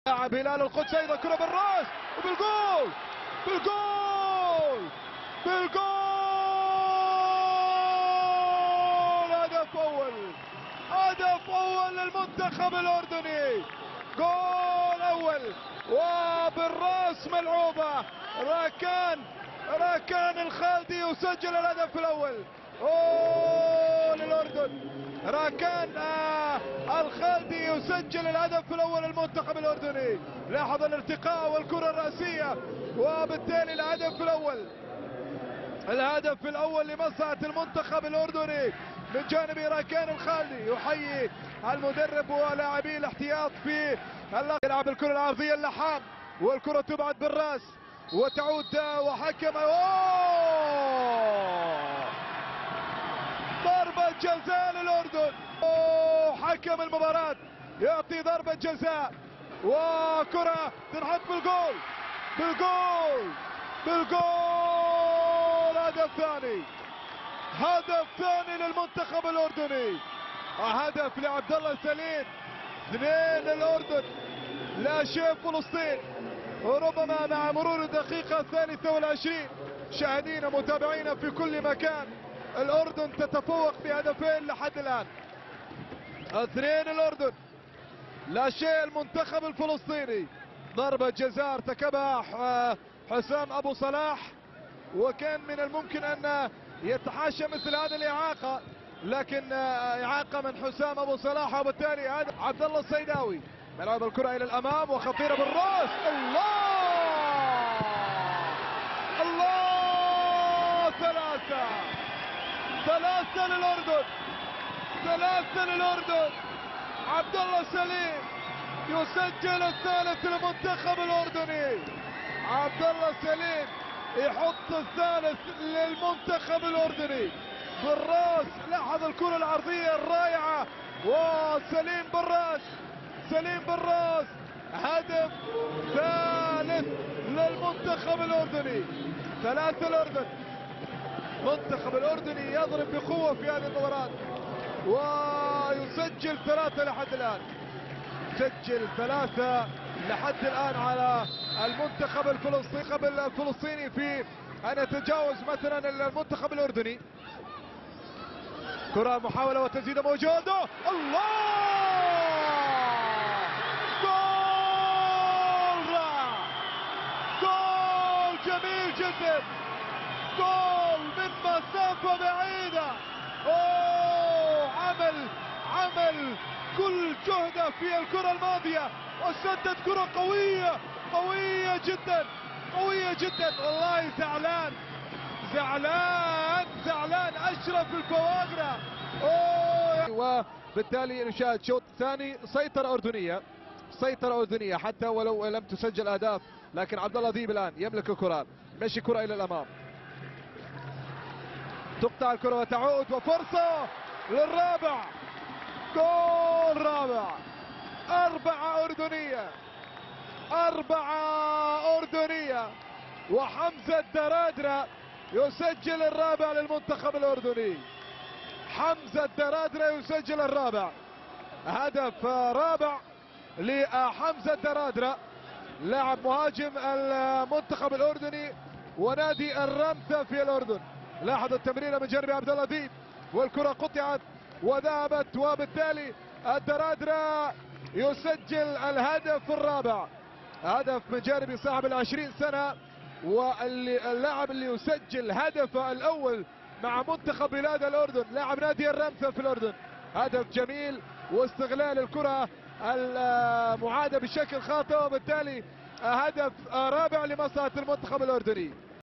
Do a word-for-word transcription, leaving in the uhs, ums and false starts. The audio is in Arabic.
لاعب هلال القدس ايضا كرة بالراس وبالجول بالجول بالجول هدف اول هدف اول للمنتخب الاردني. جول اول وبالراس ملعوبة راكان راكان الخالدي يسجل الهدف الاول. اوه للاردن راكان آه الخالدي يسجل الهدف الاول للمنتخب الاردني. لاحظ الارتقاء والكره الراسيه وبالتالي الهدف الاول الهدف الاول لمصلحه المنتخب الاردني من جانب راكان الخالدي. يحيي المدرب ولاعبي الاحتياط في يلعب الكره العرضيه اللحام والكره تبعد بالراس وتعود وحكم أوه ضربة جزاء للأردن. أوه حكم المباراة يعطي ضربة جزاء وكرة تنحط بالجول بالجول بالجول. هدف ثاني هدف ثاني للمنتخب الأردني. هدف لعبد الله سليم. اثنين للأردن لا شيء فلسطين. وربما مع مرور الدقيقة الثالثة والعشرين شاهدين متابعين في كل مكان الأردن تتفوق بهدفين لحد الآن. اثنين الأردن لا شيء المنتخب الفلسطيني. ضربة جزاء ارتكبها حسام أبو صلاح وكان من الممكن أن يتحاشى مثل هذه الإعاقة لكن إعاقة من حسام أبو صلاح وبالتالي هذا عبد الله السيداوي ملعب الكرة إلى الأمام وخطيرة بالراس. الله الله ثلاثة ثلاثة للأردن ثلاثة للأردن. عبد الله سليم يسجل الثالث للمنتخب الأردني. عبد الله سليم يحط الثالث للمنتخب الأردني بالراس. لاحظ الكرة العرضية الرائعة وسليم بالراس سليم بالراس. هدف ثالث للمنتخب الأردني. ثلاثة الأردن. المنتخب الأردني يضرب بقوة في هذه المباراة ويسجل ثلاثة لحد الآن. سجل ثلاثة لحد الآن على المنتخب الفلسطيني الفلسطيني في أن يتجاوز مثلا المنتخب الأردني. كرة محاولة وتسديد موجودة. الله جول رائع جول جميل جدا جول من مسافة بعيدة. اوه عمل عمل كل جهده في الكرة الماضية وسدد كرة قوية قوية جدا قوية جدا. والله زعلان زعلان زعلان اشرف الفواغرة. اوه وبالتالي نشاهد شوط ثاني سيطرة أردنية سيطرة أردنية حتى ولو لم تسجل أهداف لكن عبد الله ذيب الآن يملك الكرة مشي كرة إلى الأمام. تقطع الكرة وتعود وفرصة للرابع. جول رابع. أربعة أردنية أربعة أردنية وحمزة درادرة يسجل الرابع للمنتخب الأردني. حمزة درادرة يسجل الرابع. هدف رابع لحمزة درادرة لاعب مهاجم المنتخب الأردني ونادي الرمثة في الأردن. لاحظ التمريرة من جانب عبد الله ذيب والكرة قطعت وذهبت وبالتالي الدرادرة يسجل الهدف الرابع. هدف من جانب صاحب العشرين سنة واللاعب اللي يسجل هدف الأول مع منتخب بلاد الأردن لاعب نادي الرمثة في الأردن. هدف جميل واستغلال الكرة المعادة بشكل خاطئ وبالتالي هدف رابع لمصلحة المنتخب الأردني.